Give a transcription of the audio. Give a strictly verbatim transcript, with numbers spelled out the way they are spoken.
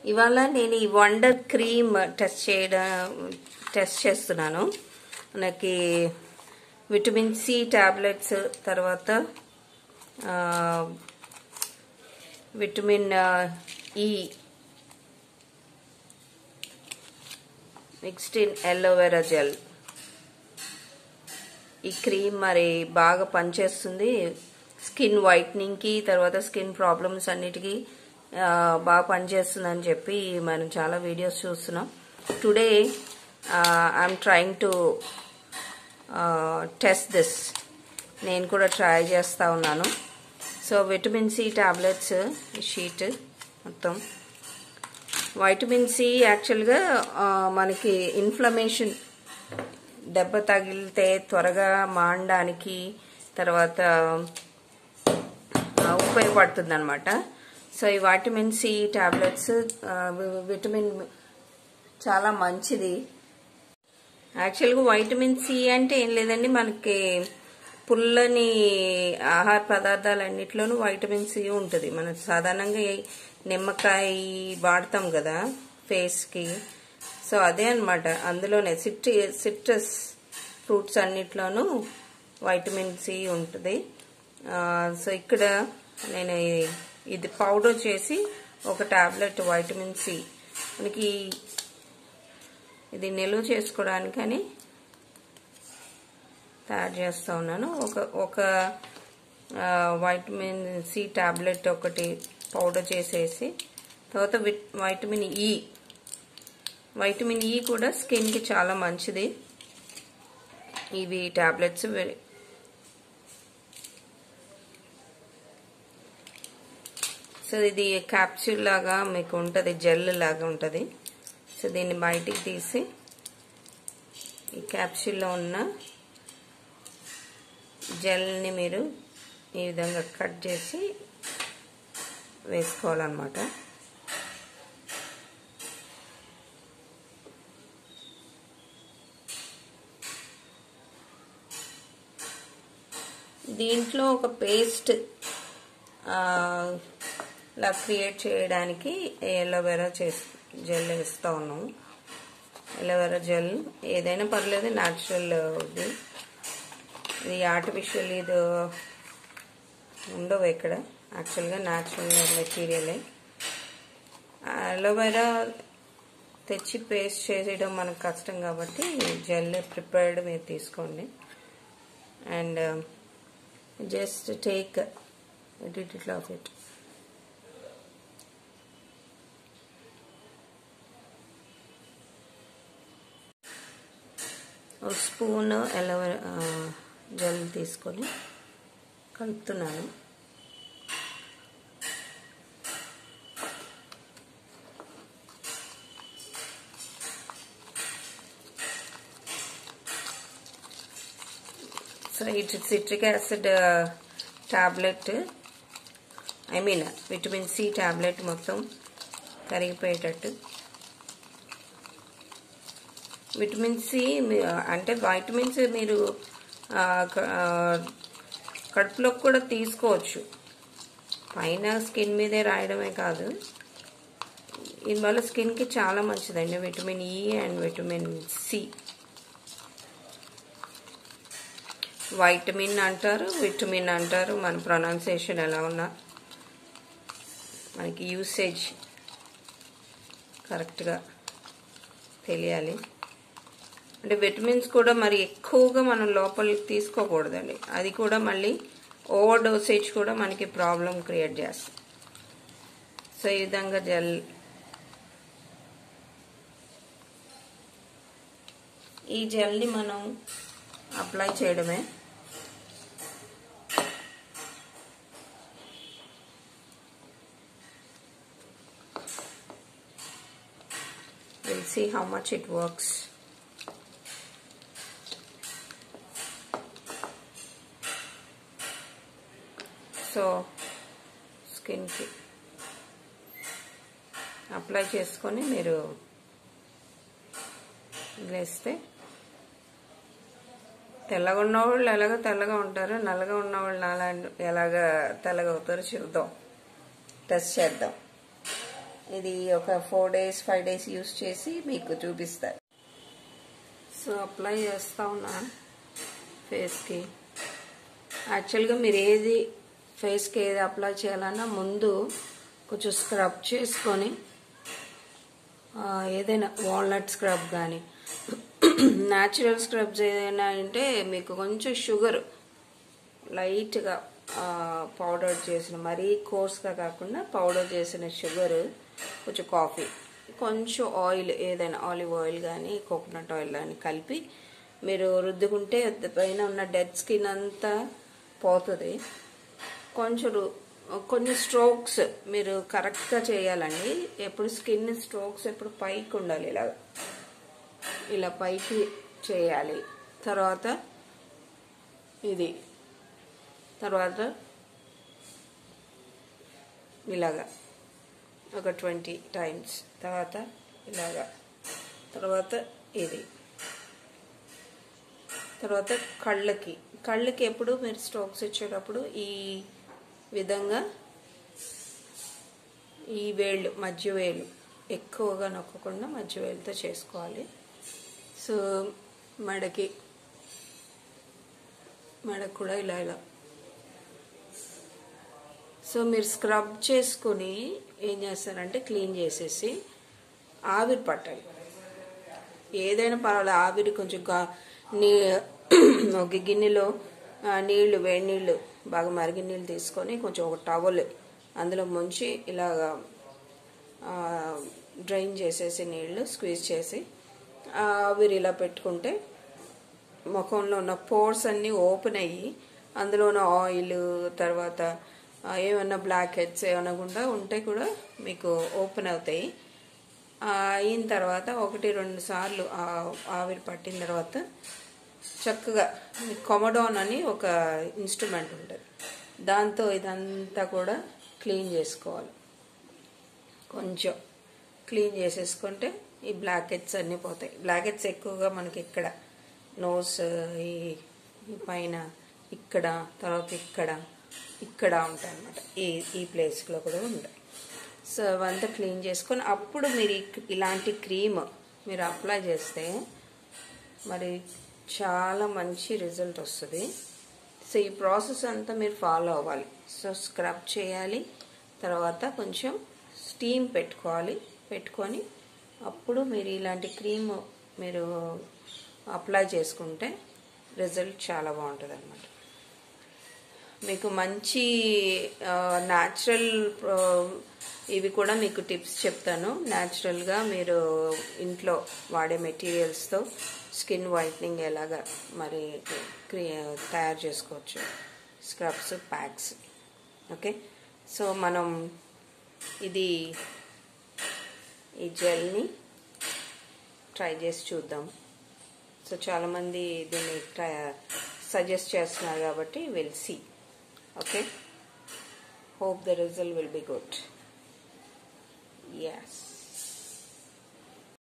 ఇవాళ నేను ఈ వండర్ క్రీమ్ టెస్ట్ చేయడం టెస్ట్ చేస్తున్నాను. మనకి విటమిన్ సి టాబ్లెట్స్, తర్వాత vitamin E mixed in aloe vera gel. ఈ క్రీమ్ మరి బాగా పనిచేస్తుంది స్కిన్ వైట్నింగ్కి, తర్వాత స్కిన్ ప్రాబ్లమ్స్ అన్నిటికీ బాగా పనిచేస్తుంది అని చెప్పి మనం చాలా వీడియోస్ చూస్తున్నాం. Today I'm trying to test this. నేను కూడా ట్రై చేస్తూ ఉన్నాను. So vitamin C tablets sheet మొత్తం. వైటమిన్ సి యాక్చువల్గా మనకి ఇన్ఫ్లమేషన్, దెబ్బ తగిలితే త్వరగా మానడానికి తర్వాత ఉపయోగపడుతుంది అనమాట. సో ఈ వైటమిన్ సి టాబ్లెట్స్ విటమిన్ చాలా మంచిది. యాక్చువల్గా వైటమిన్ సి అంటే ఏం లేదండి, మనకి పుల్లని ఆహార పదార్థాలన్నింటిలోనూ వైటమిన్ సి ఉంటుంది. మనం సాధారణంగా నిమ్మకాయ వాడతాం కదా ఫేస్కి, సో అదే అనమాట. అందులోనే సిట్రి సిట్రస్ ఫ్రూట్స్ అన్నిట్లోనూ వైటమిన్ సి ఉంటుంది. సో ఇక్కడ నేను ఇది పౌడర్ చేసి ఒక టాబ్లెట్ వైటమిన్ సి మనకి ఇది నిల్వ చేసుకోవడానికని తయారు చేస్తూ ఉన్నాను. ఒక ఒక వైటమిన్ సి టాబ్లెట్ ఒకటి పౌడర్ చేసేసి, తర్వాత వైటమిన్ ఈ వైటమిన్ ఈ కూడా స్కిన్కి చాలా మంచిది. ఇవి టాబ్లెట్స్ సో ఇది క్యాప్సూల్ లాగా మీకు ఉంటుంది, జెల్ లాగా ఉంటుంది. సో దీన్ని బయటికి తీసి ఈ క్యాప్సూల్లో ఉన్న జెల్ని మీరు ఈ విధంగా కట్ చేసి వేసుకోవాలన్నమాట. దీంట్లో ఒక పేస్ట్ లా క్రియేట్ చేయడానికి ఎలోవెరా చేసి జెల్ వేస్తూ ఉన్నాము. ఎలోవెరా జెల్ ఏదైనా పర్లేదు, న్యాచురల్ ఇది. ఇది ఆర్టిఫిషియల్ ఇది ఉండవు ఇక్కడ, యాక్చువల్గా న్యాచురల్ మెటీరియలే. అలోవెరా తెచ్చి పేస్ట్ చేసేయడం మనకు కష్టం కాబట్టి జెల్ ప్రిపేర్డ్ మీరు తీసుకోండి. And just take little of it. ఒక స్పూన్ అలోవెరా జెల్ తీసుకొని కలుపుతున్నాను. సో ఇటు citric acid tablet, I mean vitamin C tablet మొత్తం కరిగిపోయేటట్టు. విటమిన్ సి అంటే వైటమిన్స్ మీరు కడుపులోకి కూడా తీసుకోవచ్చు, పైన స్కిన్ మీదే రాయడమే కాదు. దీనివల్ల స్కిన్కి చాలా మంచిదండి vitamin E and vitamin C. Vitamin అంటారు, విటమిన్ అంటారు, మన ప్రొనౌన్సియేషన్ ఎలా ఉన్నా మనకి యూసేజ్ కరెక్ట్గా తెలియాలి. అంటే విటమిన్స్ కూడా మరి ఎక్కువగా మనం లోపలికి తీసుకోకూడదండి, అది కూడా మళ్ళీ ఓవర్ డోసేజ్ కూడా మనకి ప్రాబ్లం క్రియేట్ చేస్తుంది. సో ఈ విధంగా జెల్ ఈ జెల్ని మనం అప్లై చేయడమే. We'll see how much it works. So skin ki apply చేసుకొని మీరు వేస్తే తెల్లగా ఉన్నవాళ్ళు ఎలాగ తెల్లగా ఉంటారు, నల్లగా ఉన్నవాళ్ళు నాలా ఎలాగ తెల్లగా అవుతారో చూద్దాం, టెస్ట్ చేద్దాం. ఇది ఒక four days five days use చేసి మీకు చూపిస్తారు. సో అప్లై చేస్తా ఉన్నా ఫేస్కి. యాక్చువల్గా మీరు ఏది ఫేస్కి ఏది అప్లై చేయాలన్నా ముందు కొంచెం స్క్రబ్ చేసుకొని ఏదైనా వాల్నట్ స్క్రబ్ కానీ న్యాచురల్ స్క్రబ్స్ ఏదైనా అంటే మీకు కొంచెం షుగర్ లైట్గా పౌడర్ చేసిన, మరీ కోర్స్గా కాకుండా పౌడర్ చేసిన షుగర్, కొంచెం కాఫీ, కొంచెం ఆయిల్ ఏదైనా ఆలివ్ ఆయిల్ కానీ కోకోనట్ ఆయిల్ కానీ కలిపి మీరు రుద్దుకుంటే పైన ఉన్న డెడ్ స్కిన్ అంతా పోతుంది. కొంచెం కొన్ని స్ట్రోక్స్ మీరు కరెక్ట్గా చేయాలండి. ఎప్పుడు స్కిన్ స్ట్రోక్స్ ఎప్పుడు పైకి ఉండాలి, ఇలా ఇలా పైకి చేయాలి. తర్వాత ఇది, తర్వాత ఇలాగా ఒక ట్వంటీ టైమ్స్, తర్వాత ఇలాగా, తర్వాత ఇది, తర్వాత కళ్ళకి కళ్ళకి ఎప్పుడు మీరు స్ట్రోక్స్ ఇచ్చేటప్పుడు ఈ విధంగా ఈ వేళ్ళు మధ్య వేలు ఎక్కువగా నొక్కకుండా మధ్య వేలుతో చేసుకోవాలి. సో మెడకి మెడకు కూడా ఇలా ఇలా. సో మీరు స్క్రబ్ చేసుకుని ఏం చేస్తారంటే క్లీన్ చేసేసి ఆవిరి పట్టాలి. ఏదైనా పర్వాలేదు, ఆవిరి కొంచెం గా నీ ఒక గిన్నెలో నీళ్లు, వేడి నీళ్ళు, బాగా మరిగిన నీళ్ళు తీసుకొని కొంచెం ఒక టవల్ అందులో ముంచి ఇలాగా డ్రైన్ చేసేసి నీళ్లు స్క్వీజ్ చేసి ఆవిరి ఇలా పెట్టుకుంటే ముఖంలో ఉన్న పోర్స్ అన్నీ ఓపెన్ అయ్యి అందులో ఉన్న ఆయిల్, తర్వాత ఏమన్నా బ్లాక్ హెడ్స్ ఏమన్నా కూడా ఉంటే కూడా మీకు ఓపెన్ అవుతాయి. అయిన తర్వాత ఒకటి రెండు సార్లు ఆవిరి పట్టిన తర్వాత చక్కగా కొమడాన్ అని ఒక ఇన్స్ట్రుమెంట్ ఉంటుంది, దాంతో ఇదంతా కూడా క్లీన్ చేసుకోవాలి. కొంచెం క్లీన్ చేసేసుకుంటే ఈ బ్లాక్ హెడ్స్ అన్నీ పోతాయి. బ్లాక్ హెడ్స్ ఎక్కువగా మనకి ఇక్కడ నోస్, ఈ పైన ఇక్కడ, తర్వాత ఇక్కడ ఇక్కడ ఉంటాయి అన్నమాట. ఈ ఈ ప్లేస్లో కూడా ఉంటాయి. సో అవంతా క్లీన్ చేసుకొని అప్పుడు మీరు ఇలాంటి క్రీమ్ మీరు అప్లై చేస్తే మరి చాలా మంచి రిజల్ట్ వస్తుంది. సో ఈ ప్రాసెస్ అంతా మీరు ఫాలో అవ్వాలి. సో స్క్రబ్ చేయాలి, తర్వాత కొంచెం స్టీమ్ పెట్టుకోవాలి. పెట్టుకొని అప్పుడు మీరు ఇలాంటి క్రీమ్ మీరు అప్లై చేసుకుంటే రిజల్ట్ చాలా బాగుంటుంది అన్నమాట. మీకు మంచి న్యాచురల్ ఇవి కూడా మీకు టిప్స్ చెప్తాను. న్యాచురల్గా మీరు ఇంట్లో వాడే మెటీరియల్స్తో స్కిన్ వైట్నింగ్ ఎలాగా మరి తయారు చేసుకోవచ్చు, స్క్రబ్స్, ప్యాక్స్. ఓకే, సో మనం ఇది ఈ జెల్ని ట్రై చేసి చూద్దాం. సో చాలామంది దీన్ని ట్రై సజెస్ట్ చేస్తున్నారు కాబట్టి will see. Okay, hope the result will be good. Yes.